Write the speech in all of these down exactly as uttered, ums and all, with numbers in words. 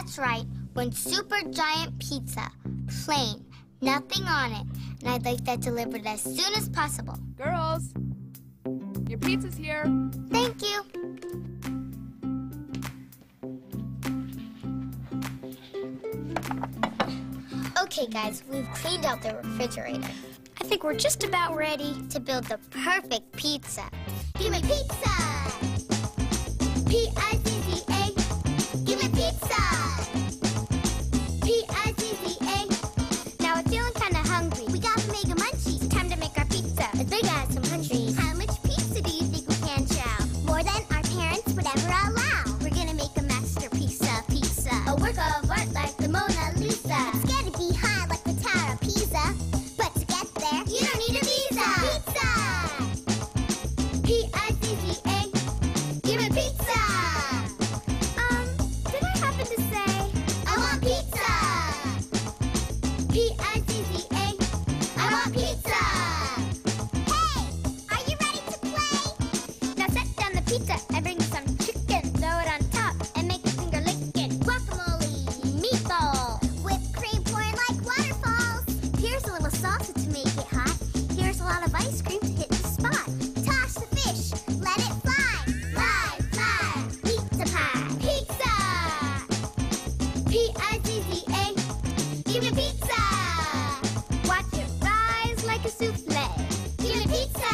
That's right, one super giant pizza, plain, nothing on it. And I'd like that delivered as soon as possible. Girls, your pizza's here. Thank you. Okay, guys, we've cleaned out the refrigerator. I think we're just about ready to build the perfect pizza. Give me pizza! P I Z Z A. Give me pizza! P I Z Z A. Now we're feeling kind of hungry. We got the mega munchies. Time to make our pizza as big as some countries. How much pizza do you think we can chow? More than our parents would ever allow. We're gonna make a masterpiece of pizza. A work of art like the Mona Lisa. It's gotta be high like the Tower of Pisa. But to get there, you don't need a visa. Pizza! P I Z Z A. Give me pizza! Um, did I happen to say I want pizza? P I Z Z A. I want pizza! Hey! Are you ready to play? Now set down the pizza and bring some chicken. Throw it on top and make a finger licking. Guacamole, meatball, whipped cream pouring like waterfalls. Here's a little salsa to make it hot. Here's a lot of ice cream to hit the spot. Toss the fish, let it fly. Fly, fly, pizza pie. Pizza! P I Z Z A. Give me pizza! Watch it rise like a souffle. Give me pizza!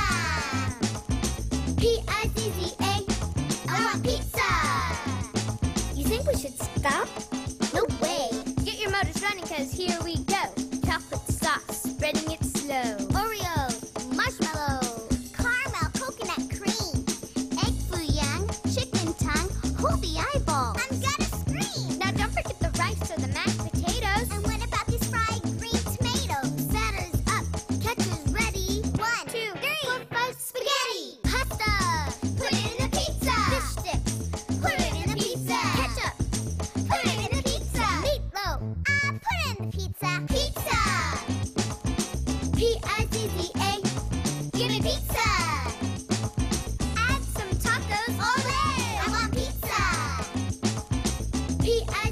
P I Z Z A. I want pizza! You think we should stop? No way! Get your motors running, cause here we go. Chocolate sauce, spreading it slow. Oreo, marshmallow, caramel, coconut cream, egg foo young, chicken tongue, hold the eyeball. I'm gonna scream! Now don't forget the rice or the mashed potatoes. And what about these fried green tomatoes? Batter's up, ketchup's ready. One, two, three, four, five, spaghetti. Pasta, put it in the pizza. Fish sticks, put it in the pizza. Ketchup, put it in the pizza. Meatloaf, uh, put it in the pizza. Pizza! P I Z Z A. Give me pizza! Add some tacos. Ole! I want pizza! P I